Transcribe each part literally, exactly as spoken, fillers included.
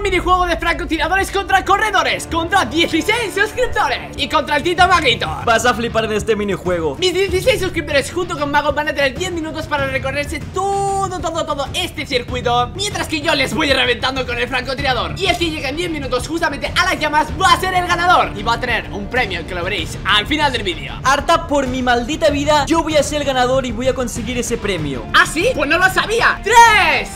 minijuego de francotiradores contra corredores, contra dieciséis suscriptores y contra el Tito Maguito. Vas a flipar en este minijuego. Mis dieciséis suscriptores junto con Mago van a tener diez minutos para recorrerse todo, todo, todo este circuito, mientras que yo les voy reventando con el francotirador. Y el que llegue en diez minutos justamente a las llamas va a ser el ganador y va a tener un premio que lo veréis al final del vídeo. Harta, por mi maldita vida, yo voy a ser el ganador y voy a conseguir ese premio. ¿Ah, sí? Pues no lo sabía. Tres,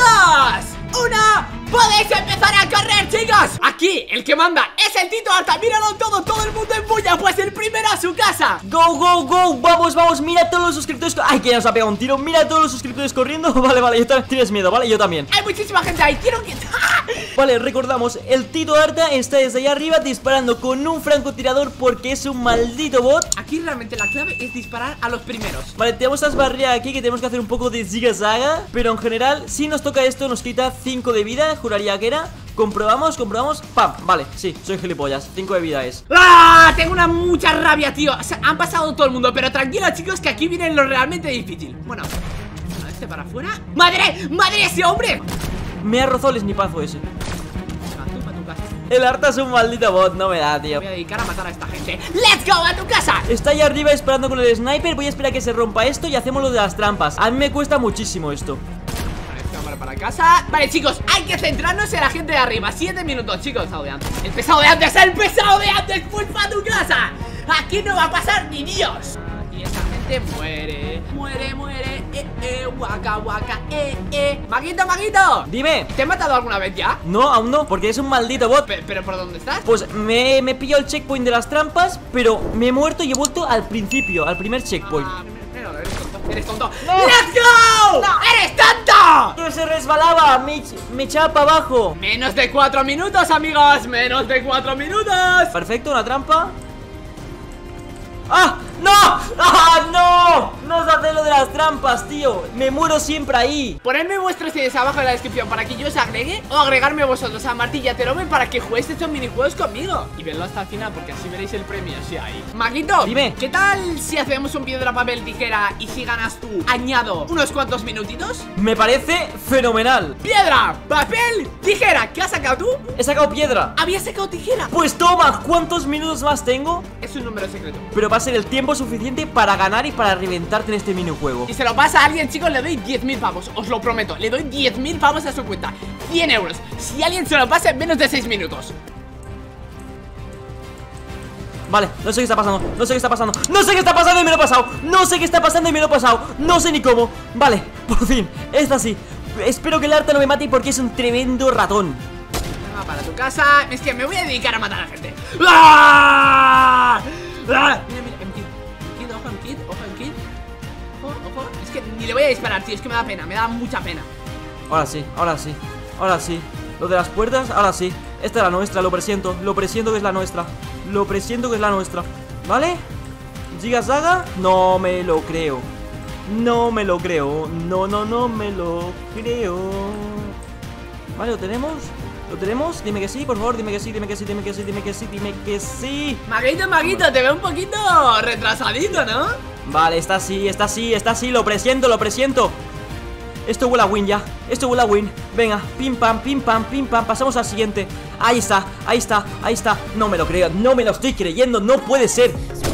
dos, uno. ¡Podéis empezar a correr, chicos! Aquí, el que manda es el Tito Arta. Míralo todo, todo el mundo en bulla. Pues el primero a su casa. Go, go, go, vamos, vamos, mira a todos los suscriptores. Ay, que ya nos ha pegado un tiro, mira a todos los suscriptores corriendo. Vale, vale, yo también, tienes miedo, vale, yo también. Hay muchísima gente ahí, quiero que... Vale, recordamos, el Tito Arta está desde allá arriba disparando con un francotirador porque es un maldito bot. Aquí realmente la clave es disparar a los primeros. Vale, tenemos estas barreras aquí que tenemos que hacer un poco de ziga-zaga, pero en general, si nos toca esto, nos quita cinco de vida, juraría que era. Comprobamos, comprobamos, pam, vale, sí, soy gilipollas, cinco de vida es. ¡Ah! Tengo una mucha rabia, tío. O sea, han pasado todo el mundo, pero tranquilo, chicos, que aquí viene lo realmente difícil. Bueno, a este para afuera. ¡Madre! ¡Madre, ese hombre! Me ha rozado el snipazo ese. Venga, tú para tu casa. El Arta es un maldito bot, no me da, tío. Voy a dedicar a matar a esta gente. ¡Let's go! ¡A tu casa! Está ahí arriba esperando con el sniper. Voy a esperar a que se rompa esto y hacemos lo de las trampas. A mí me cuesta muchísimo esto. Cámara para casa. Vale, chicos, hay que centrarnos en la gente de arriba. Siete minutos, chicos. El pesado de antes. El pesado de antes, el pesado de antes. ¡Pues para tu casa! Aquí no va a pasar ni Dios. Y esa gente muere. Muere, muere. Eh, eh, guaca, guaca. Eh, eh. Maguito, Maguito. Dime. ¿Te he matado alguna vez ya? No, aún no, porque es un maldito bot. ¿Pero, pero por dónde estás? Pues me, me he pillado el checkpoint de las trampas, pero me he muerto y he vuelto al principio, al primer checkpoint. Ah, primero, eres tonto. Eres tonto. No. ¡Let's go! No. ¡Eres tonto! ¡Que se resbalaba! Me, me echaba para abajo. Menos de cuatro minutos, amigos. Menos de cuatro minutos. Perfecto, una trampa. ¡Ah! ¡No! ¡Ah, no! No os hacéis lo de las trampas, tío. Me muero siempre ahí. Ponedme vuestros ideas abajo en la descripción para que yo os agregue, o agregarme vosotros a Martilla Terome para que juguéis estos minijuegos conmigo. Y vedlo hasta el final porque así veréis el premio, si hay. Maguito, dime. ¿Qué tal si hacemos un piedra, papel, tijera y si ganas tú, añado unos cuantos minutitos? Me parece fenomenal. Piedra, papel, tijera. ¿Qué has sacado tú? He sacado piedra. ¿Habías sacado tijera? Pues toma, ¿cuántos minutos más tengo? Es un número secreto. Pero va a ser el tiempo suficiente para ganar y para reventarte en este minijuego. Si se lo pasa a alguien, chicos, le doy diez mil pavos. Os lo prometo, le doy diez mil pavos a su cuenta. Cien euros, si alguien se lo pasa en menos de seis minutos. Vale, no sé qué está pasando, no sé qué está pasando. No sé qué está pasando y me lo he pasado. No sé qué está pasando y me lo he pasado. No sé ni cómo. Vale, por fin, esta sí. Espero que el Arta no me mate porque es un tremendo ratón. Venga, para tu casa. Es que me voy a dedicar a matar a la gente. ¡Ah! ¡Ah! Mira, mira, en kit, kit, ojo en kit, ojo en kit. Ojo, ojo. Es que ni le voy a disparar, tío, es que me da pena, me da mucha pena. Ahora sí, ahora sí, ahora sí. Lo de las puertas, ahora sí. Esta es la nuestra, lo presiento, lo presiento que es la nuestra. Lo presiento que es la nuestra. ¿Vale? Giga Saga, no me lo creo. No me lo creo. No, no, no me lo creo. Vale, lo tenemos. ¿Lo tenemos? Dime que sí, por favor, dime que sí, dime que sí, dime que sí, dime que sí, dime que sí. Maguito, Maguito, te veo un poquito retrasadito, ¿no? Vale, está así, está así, está así, lo presiento, lo presiento. Esto huele a win ya, esto huele a win. Venga, pim pam, pim pam, pim pam, pasamos al siguiente. Ahí está, ahí está, ahí está. No me lo creo, no me lo estoy creyendo, no puede ser.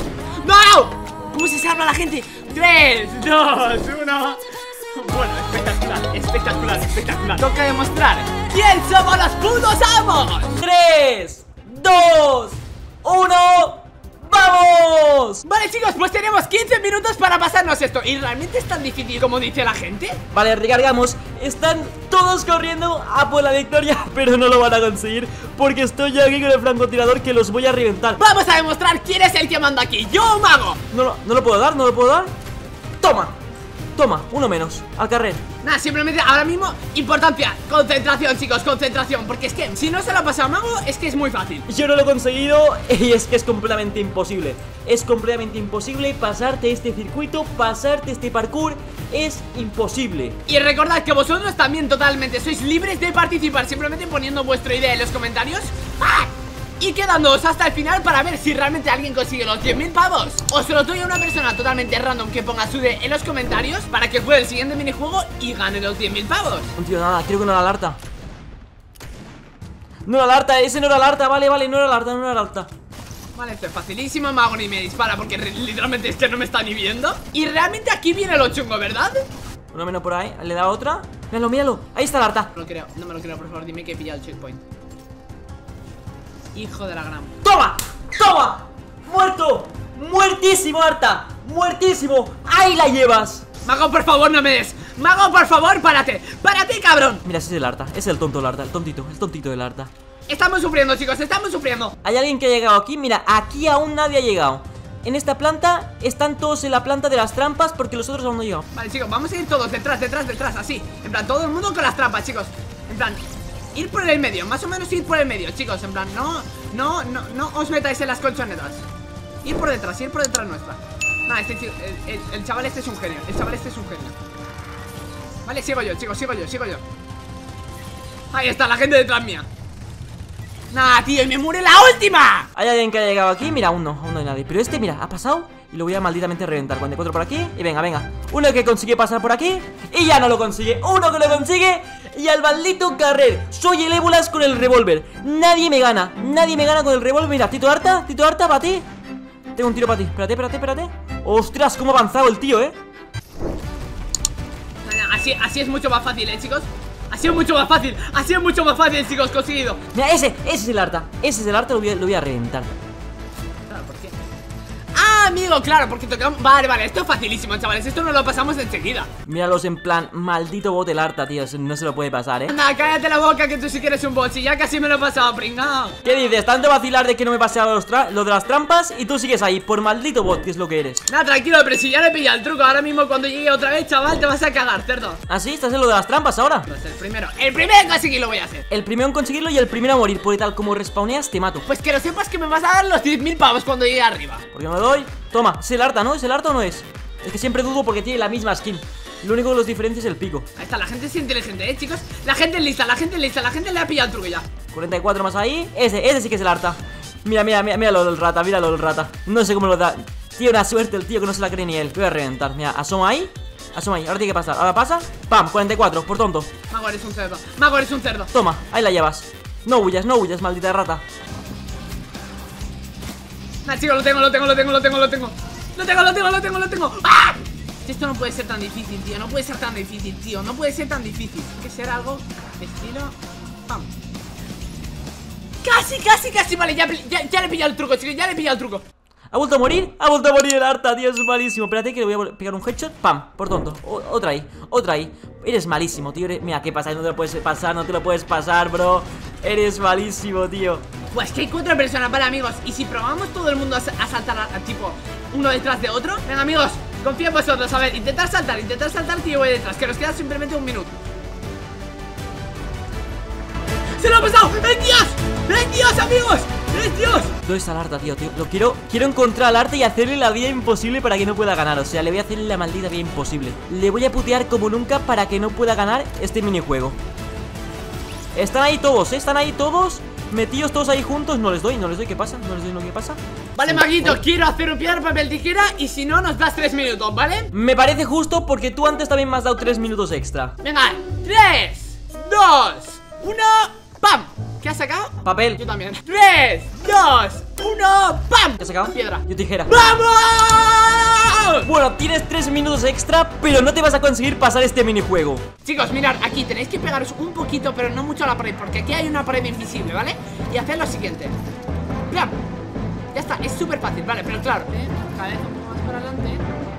¡No! ¿Cómo se salva la gente? Tres, dos, uno. Bueno, espectacular, espectacular, espectacular. Toca demostrar quién somos los putos amos. Tres, dos, uno. ¡Vamos! Vale, chicos, pues tenemos quince minutos para pasarnos esto. ¿Y realmente es tan difícil como dice la gente? Vale, recargamos. Están todos corriendo a por la victoria, pero no lo van a conseguir porque estoy yo aquí con el francotirador que los voy a reventar. Vamos a demostrar quién es el que manda aquí, yo o Mago. No, lo- no lo puedo dar, no lo puedo dar. Toma, toma, uno menos, al carrer. Nada, simplemente ahora mismo, importancia, concentración, chicos, concentración. Porque es que si no se lo ha pasado a Mago, es que es muy fácil. Yo no lo he conseguido y es que es completamente imposible. Es completamente imposible pasarte este circuito, pasarte este parkour. Es imposible. Y recordad que vosotros también totalmente sois libres de participar, simplemente poniendo vuestra idea en los comentarios. ¡Ah! Y quedándoos hasta el final para ver si realmente alguien consigue los diez mil pavos. O se lo doy a una persona totalmente random que ponga su idea en los comentarios para que juegue el siguiente minijuego y gane los diez mil pavos. Un tío, nada, creo que no da la Arta. No era el Arta, ese no era el Arta. Vale, vale, no era el Arta, no era el Arta. Vale, esto es facilísimo. Mago ni me dispara porque literalmente es que no me está ni viendo. Y realmente aquí viene lo chungo, ¿verdad? Uno menos por ahí, le da otra. Míralo, míralo, ahí está el Arta. No me lo creo, no me lo creo, por favor, dime que he pillado el checkpoint. Hijo de la gran. ¡Toma! ¡Toma! ¡Muerto! ¡Muertísimo, Arta! ¡Muertísimo! ¡Ahí la llevas! Mago, por favor, no me des. Mago, por favor, párate. ¡Párate, cabrón! Mira, ese es el Arta, es el tonto del Arta, el tontito, el tontito del Arta. Estamos sufriendo, chicos, estamos sufriendo. Hay alguien que ha llegado aquí, mira, aquí aún nadie ha llegado. En esta planta están todos en la planta de las trampas porque los otros aún no han llegado. Vale, chicos, vamos a ir todos detrás, detrás, detrás, así. En plan, todo el mundo con las trampas, chicos. En plan, ir por el medio, más o menos ir por el medio, chicos. En plan, no, no, no, no os metáis en las colchonetas. Ir por detrás, ir por detrás nuestra. Nada, este chico, el, el, el chaval este es un genio. El chaval este es un genio. Vale, sigo yo, chicos, sigo yo, sigo yo. Ahí está, la gente detrás mía. Nah, tío, y me muere la última. Hay alguien que ha llegado aquí, mira, aún no, aún no hay nadie. Pero este, mira, ha pasado y lo voy a malditamente reventar. Cuando encuentro por aquí, y venga, venga. Uno que consigue pasar por aquí y ya no lo consigue. Uno que lo consigue y al maldito carrer. Soy el ébolas con el revólver. Nadie me gana, nadie me gana con el revólver. Mira, Tito Arta, Tito Arta, para ti. Tengo un tiro para ti, espérate, espérate, espérate. Ostras, cómo ha avanzado el tío, eh. Nah, nah, así, así es mucho más fácil, eh, chicos. Ha sido mucho más fácil, ha sido mucho más fácil, chicos, conseguido. Mira, ese, ese es el Arta, ese es el Arta, lo voy a, lo voy a reventar. Claro, ¿por qué? Ah, amigo, claro, porque tocamos. Vale, vale, esto es facilísimo, chavales, esto nos lo pasamos enseguida. Míralos en plan, maldito bot el Arta, tío, no se lo puede pasar, eh. Anda, cállate la boca que tú sí que eres un bot, y ya casi me lo he pasado, pringao. ¿Qué dices? Tanto vacilar de que no me pase los lo de las trampas y tú sigues ahí, por maldito bot, que es lo que eres. Nada, tranquilo, pero si ya le he pillado el truco, ahora mismo cuando llegue otra vez, chaval, te vas a cagar, cerdo. ¿Ah, sí? ¿Estás en lo de las trampas ahora? Pues el primero, el primero en conseguirlo voy a hacer. El primero en conseguirlo y el primero a morir, porque tal como respawneas te mato. Pues que lo sepas que me vas a dar los diez mil pavos cuando llegue arriba. Porque me doy. Toma, es el Arta, ¿no? ¿Es el Arta o no es? Es que siempre dudo porque tiene la misma skin. Lo único que los diferencia es el pico. Ahí está, la gente es inteligente, ¿eh, chicos? La gente es lista, la gente es lista, la gente le ha pillado el truco ya. cuarenta y cuatro más ahí. Ese, ese sí que es el Arta. Mira, mira, mira, mira lo del rata, mira lo del rata. No sé cómo lo da. Tiene una suerte el tío que no se la cree ni él. Voy a reventar, mira, asoma ahí. Asoma ahí, ahora tiene que pasar. Ahora pasa, pam, cuarenta y cuatro, por tonto. Mago, eres un cerdo, Mago, eres un cerdo. Toma, ahí la llevas. No huyas, no huyas, maldita rata. Nah, chicos, lo tengo, lo tengo, lo tengo, lo tengo, lo tengo. Lo tengo, lo tengo, lo tengo, lo tengo. ¡Ah! Esto no puede ser tan difícil, tío. No puede ser tan difícil, tío. No puede ser tan difícil. Tiene que ser algo estilo. ¡Pam! Casi, casi, casi. Vale, ya, ya, ya le he pillado el truco, chicos. Ya le he pillado el truco. ¿Ha vuelto a morir? Ha vuelto a morir el Arta, tío, es malísimo. Espérate que le voy a pegar un headshot. Pam, por tonto. O otra ahí, otra ahí. Eres malísimo, tío. Eres... Mira, ¿qué pasa? No te lo puedes pasar, no te lo puedes pasar, bro. Eres malísimo, tío. Pues que hay cuatro personas, vale, amigos. Y si probamos todo el mundo a, a saltar a, a, tipo uno detrás de otro. Venga, amigos, confía en vosotros. A ver, intentar saltar, intentar saltar, tío, voy detrás. Que nos queda simplemente un minuto. ¡Se lo ha pasado! ¡Es Dios! ¡Es Dios, amigos! ¡Es Dios! ¿Dónde está el Arta, tío? tío? Lo quiero, quiero encontrar al Arta y hacerle la vida imposible para que no pueda ganar. O sea, le voy a hacer la maldita vida imposible. Le voy a putear como nunca para que no pueda ganar este minijuego. Están ahí todos, ¿eh? Están ahí todos metidos todos ahí juntos. No les doy, no les doy, ¿qué pasa? No les doy, ¿no? ¿Qué pasa? Vale, Maguito, quiero hacer un piedra, papel, tijera. Y si no, nos das tres minutos, ¿vale? Me parece justo porque tú antes también me has dado tres minutos extra. Venga, tres, dos, uno, ¡pam! ¿Qué has sacado? Papel. Yo también. tres, dos, uno, ¡pam! ¿Qué has sacado? Piedra. Yo tijera. ¡Vamos! Bueno, tienes tres minutos extra, pero no te vas a conseguir pasar este minijuego. Chicos, mirad, aquí tenéis que pegaros un poquito, pero no mucho a la pared, porque aquí hay una pared invisible, ¿vale? Y haced lo siguiente. ¡Plam! Ya está, es súper fácil, vale, pero claro, ¿eh? Cabeza un poco más para adelante.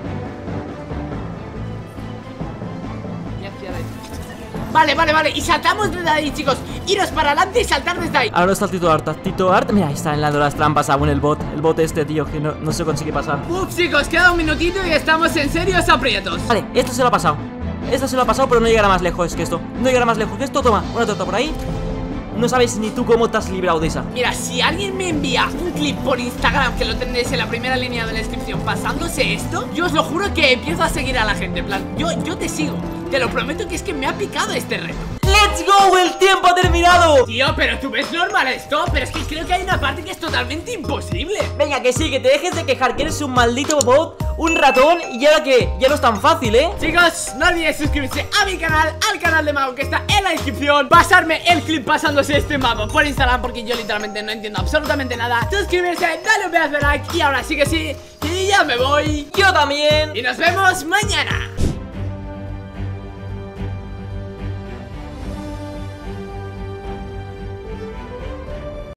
Y hacia la derecha. Vale, vale, vale, y saltamos desde ahí, chicos. Iros para adelante y saltar desde ahí. Ahora está el Tito Arta, Tito Arta, mira, ahí está en la de las trampas aún el bot. El bot este, tío, que no, no se consigue pasar. Uf, chicos, queda un minutito y estamos en serios aprietos. Vale, esto se lo ha pasado. Esto se lo ha pasado, pero no llegará más lejos que esto. No llegará más lejos que esto, toma, una torta por ahí. No sabes ni tú cómo te has librado de esa. Mira, si alguien me envía un clip por Instagram, que lo tendréis en la primera línea de la descripción, pasándose esto, yo os lo juro que empiezo a seguir a la gente. En plan, yo, yo te sigo. Te lo prometo que es que me ha picado este reto. ¡Let's go! ¡El tiempo ha terminado! Tío, pero tú ves normal esto. Pero es que creo que hay una parte que es totalmente imposible. Venga, que sí, que te dejes de quejar que eres un maldito bot. un ratón. ¿Y ahora qué? Ya no es tan fácil, ¿eh? Chicos, no olvidéis suscribirse a mi canal, al canal de Mago que está en la descripción. Pasarme el clip pasándose este mapa por Instagram, porque yo literalmente no entiendo absolutamente nada. Suscribirse, dale un pedazo de like. Y ahora sí que sí, y ya me voy. Yo también. Y nos vemos mañana.